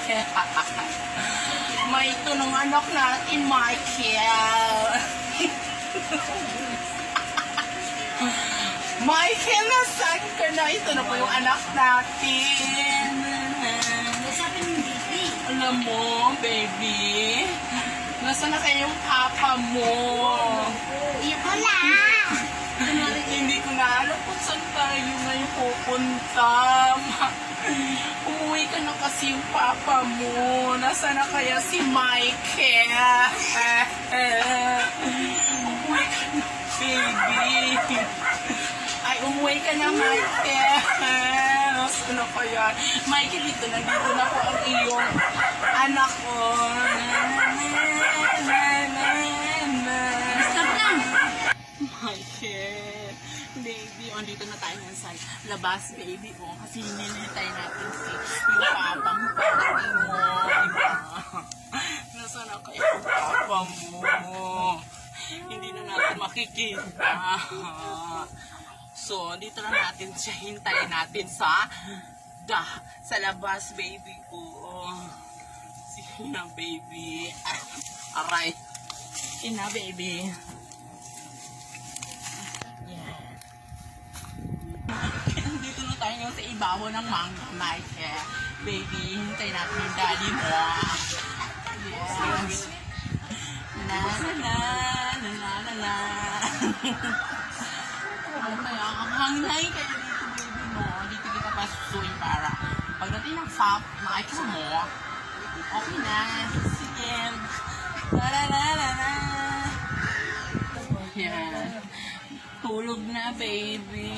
May ito ng anak natin, Michael. Michael, nasaan ka na? Ito na po yung anak natin. Alam mo, baby, nasaan na kayong papa mo? Wala. Hindi ko na alam kung saan tayo ngayon pupunta. Umuwi ka na kasi yung papa mo. Nasaan na kaya si Michael? Umuwi ka na, baby. Ay, umuwi ka na, Michael. Nasaan na kaya? Michael, dito na po ang iyong anak ko. Stop lang. Michael, baby, andito na tayo sa labas, baby, kasi hinihintay natin yung papa mo, pagdating mo, diba? Nasaan na kaya yung papa mo? Hindi na natin makikita. So, andito na natin siya, hintayin natin sa labas, baby ko. Sige na, baby. Aray. Sige na, baby. Dito na tayo sa ibabaw ng Mangga, Michael. Baby, hintay natin yung daddy mo. Yes. Na na na na na na na. Kaya ang hangin kayo dito, baby mo. Dito kita pasusuin para pagdating ng Michael mo, okay na. Sige. La la la la la. Yan. Tulog na, baby.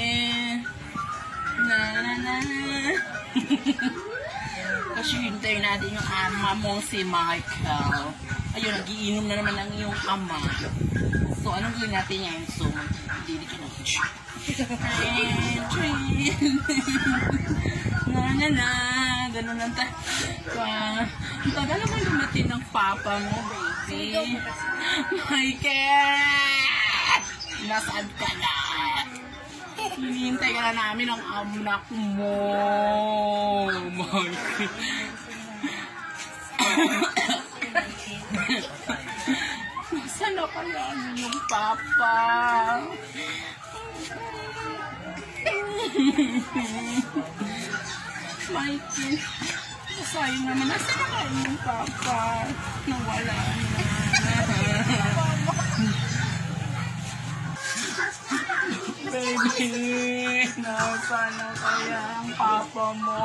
Na na na. Kasi hintayin natin yung ama mo si Michael. Ayun, nagiinom na naman ang iyong ama. So, anong gawin natin yan? So, hindi ka na. Na na na. Ganun lang tayo. Ang tagal naman lumatin ng papa mo, baby. Michael! Nasaan ka na? Hinihintay ka na namin ang anak mo. Michael. Nasaan na kaya yung papa? Michael, sayang naman. Nasaan na kaya yung papa? Nawala na. Baby, nasaan na kaya ang papa mo?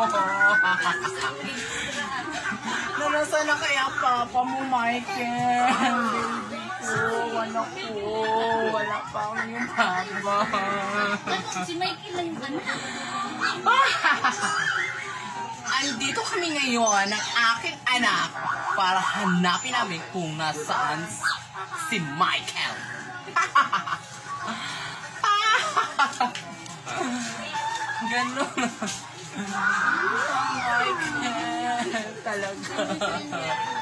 Nasaan na kaya ang papa mo, Michael? Baby ko, anak ko, wala pa ang yung papa. Si Michael lang ba na? Andito kami ngayon ng aking anak para hanapin namin kung nasaan si Michael. Ganon. Michael, talaga.